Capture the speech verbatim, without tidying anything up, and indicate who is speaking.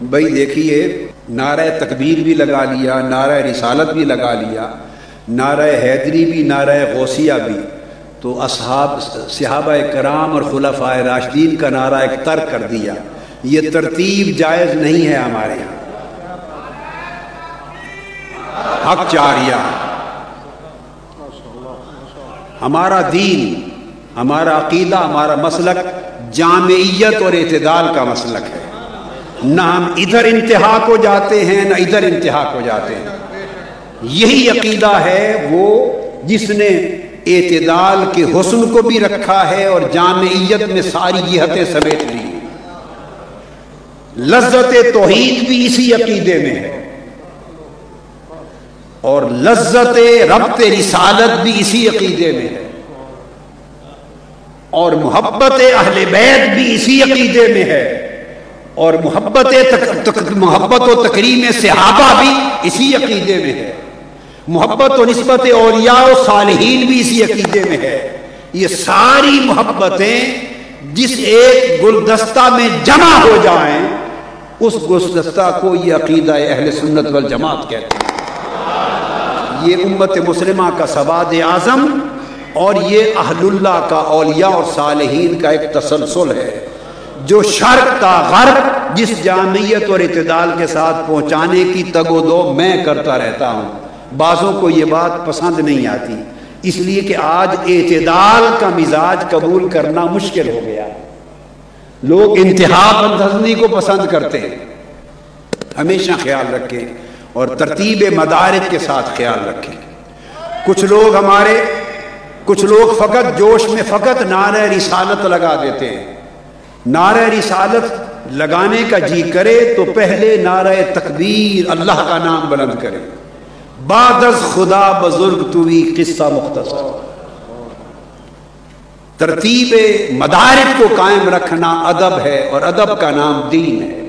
Speaker 1: بھائی دیکھیے، نعرہ تکبیر بھی لگا لیا، نعرہ رسالت بھی لگا لیا، نعرہ حیدری بھی، نعرہ غوثیہ بھی، تو اصحاب صحابہ کرام اور خلفائے راشدین کا نعرہ ایک ترک کر دیا۔ یہ ترتیب جائز نہیں ہے ہمارے یہاں۔ حق جاریہ، ہمارا دین، ہمارا عقیدہ، ہمارا مسلک جامعیت اور اعتدال کا مسلک ہے۔ نہ ہم ادھر انتہا کو جاتے ہیں نہ ادھر انتہا کو جاتے ہیں۔ یہی عقیدہ ہے وہ جس نے اعتدال کے حسن کو بھی رکھا ہے اور جامعیت میں ساری جہتیں سمیٹ لی۔ لذت توحید بھی اسی عقیدے میں ہے اور لذت ربط رسالت بھی اسی عقیدے میں ہے اور محبت اہل بیت بھی اسی عقیدے میں ہے اور محبت تک تک محبت و تکریم صحابہ بھی اسی عقیدے میں ہے، محبت و نسبت اولیاء و صالحین بھی اسی عقیدے میں ہے۔ یہ ساری محبتیں جس ایک گلدستہ میں جمع ہو جائیں اس گلدستہ کو یہ عقیدہ اہل سنت والجماعت کہتے ہیں۔ یہ امت مسلمہ کا سواد اعظم اور یہ اہل اللہ کا، اولیاء اور صالحین کا ایک تسلسل ہے جو شرق تا غرب جس جامعیت اور اعتدال کے ساتھ پہنچانے کی تگ و دو میں کرتا رہتا ہوں۔ بعضوں کو یہ بات پسند نہیں آتی، اس لیے کہ آج اعتدال کا مزاج قبول کرنا مشکل ہو گیا۔ لوگ انتہا پسندی کو پسند کرتے ہیں۔ ہمیشہ خیال رکھیں اور ترتیب مدارک کے ساتھ خیال رکھیں۔ کچھ لوگ ہمارے کچھ لوگ فقط جوش میں فقط نعرہ رسالت لگا دیتے ہیں۔ نعرہ رسالت لگانے کا جی کرے تو پہلے نعرہ تکبیر اللہ کا نام بلند کرے، بعد از خدا بزرگ توی قصہ مختصر۔ ترتیب مدارک کو قائم رکھنا ادب ہے اور ادب کا نام دین ہے۔